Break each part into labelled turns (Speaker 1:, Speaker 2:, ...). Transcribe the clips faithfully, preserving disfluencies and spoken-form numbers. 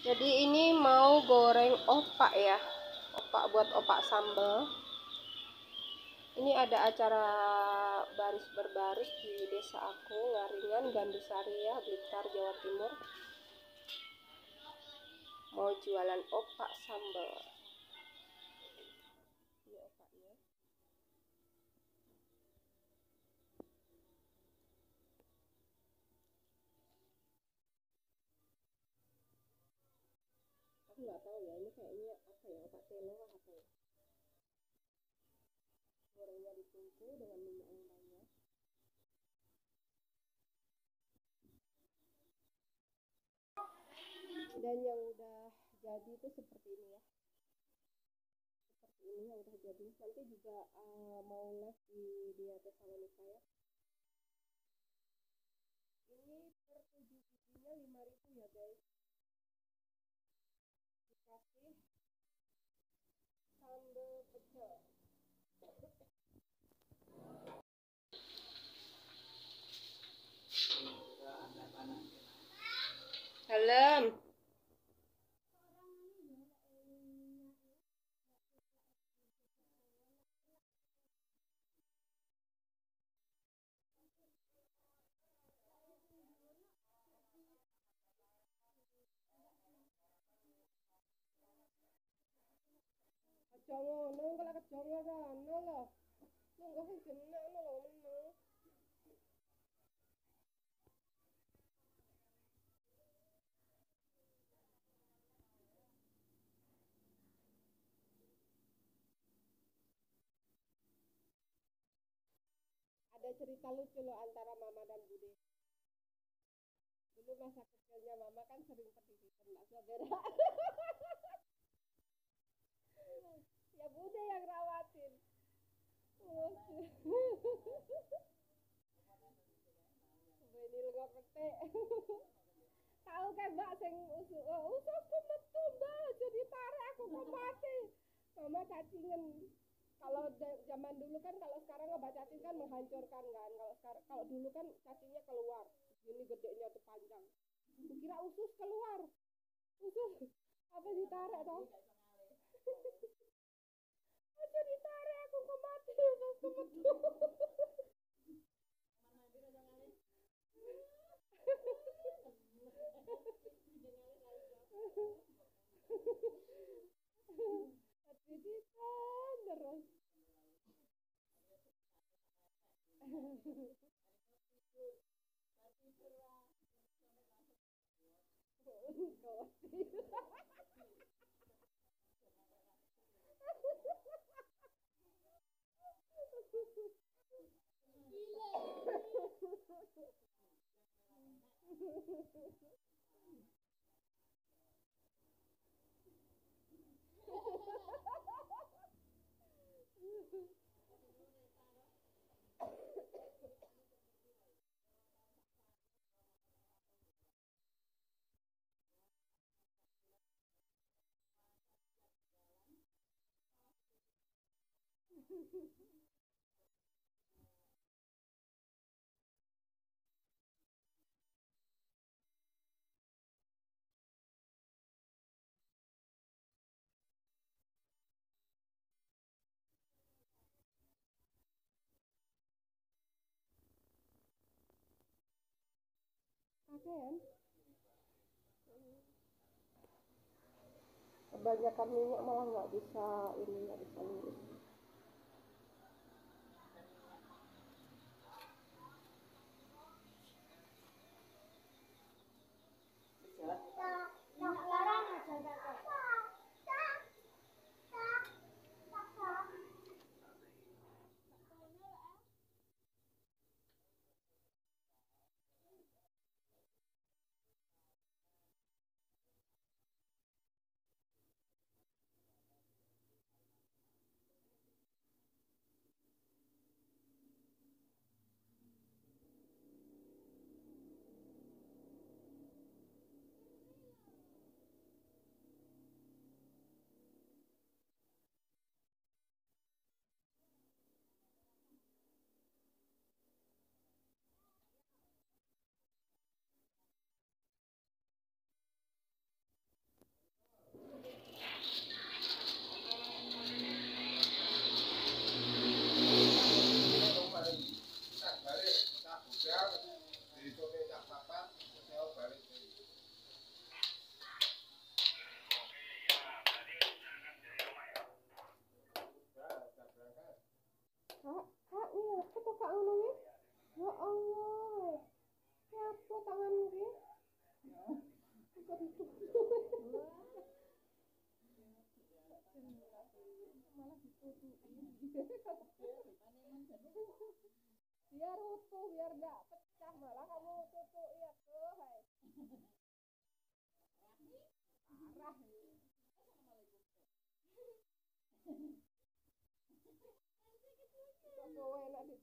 Speaker 1: Jadi ini mau goreng opak ya, opak buat opak sambal. Ini ada acara baris berbaris di desa aku, Ngaringan, Gandusari ya, Blitar, Jawa Timur. Mau jualan opak sambal. Ini opaknya. Aku nggak tahu ya, ini kayaknya apa ya, opak telo apa ya. Gorengnya ditungku dengan minyak yang banyak. Dan yang udah jadi itu seperti ini ya, seperti ini yang udah jadi. Nanti juga uh, mau les di Dia Tesalonika ya. Ini per tujuh bijinya lima ribu ya guys. Dikasih sambal pecel. Dalam. Jangan nunggu lah kejongo rono loh. Nunggu sing jenek ono lho meneng. Ada cerita lucu loh antara Mama dan Bude. Dulu masa kecilnya Mama kan sering pergi di ternak saudara. Ya Bude yang rawatin. Benil kok petik. Tahu kan Mbak sing usus ususku metu Mbak jadi tarik aku kok mati. Mama cacingen. Kalau zaman dulu kan, kalau sekarang obat cacing kan menghancurkan kan. Kalau sekarang, kalau dulu kan cacingnya keluar. Ini gedenya tuh panjang. Kira usus keluar. Usus apa ditarik toh? Aja ditarik aku kok mati ususku metu. Terus pakaian kebanyakan minyak malah nggak bisa ini, nggak bisa lurus.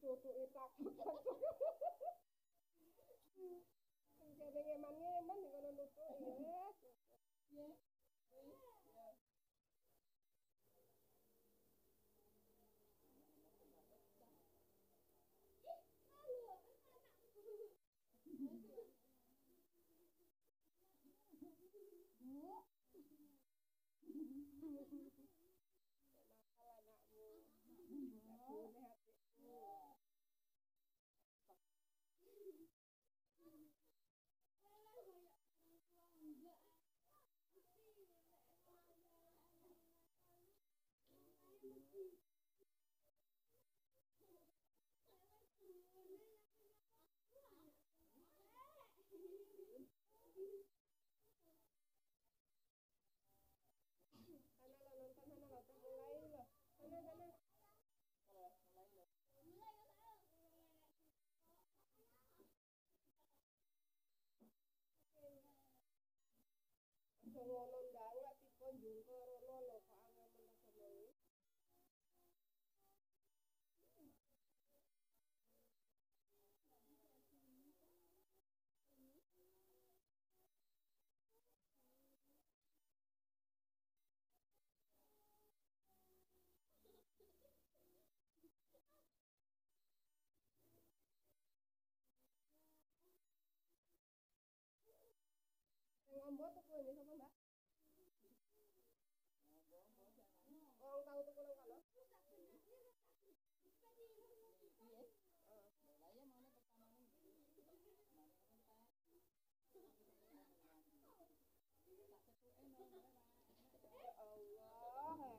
Speaker 1: ditutuki takut. Kene ngeman-ngeman ngono nutuki wis. Ngono ndang lek tipe njungker ngono lho kok angel meneh. Ngombo tuku ini sapa, Mbak? Wong tau tuku nang kono? Allah.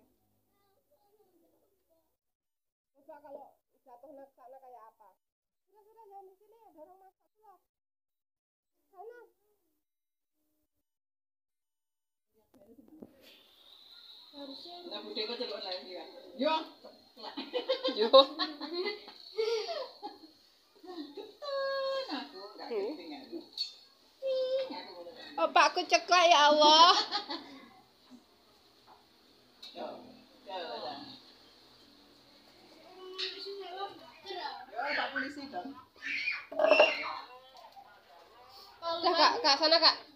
Speaker 1: Coba kalau jatuh nak sana kayak apa? Sudah sudah jangan di sini, ada orang masak loh. Sana.
Speaker 2: Nah, bude kok celuk lagi ya. Yo.
Speaker 3: Yo.
Speaker 2: Aku enggak ketinggalan.
Speaker 3: Oh, Pakku ceklek ya Allah.
Speaker 2: Yo. Yo. Yo, Pak polisi dong.
Speaker 3: Udah Kak, Kak sana Kak.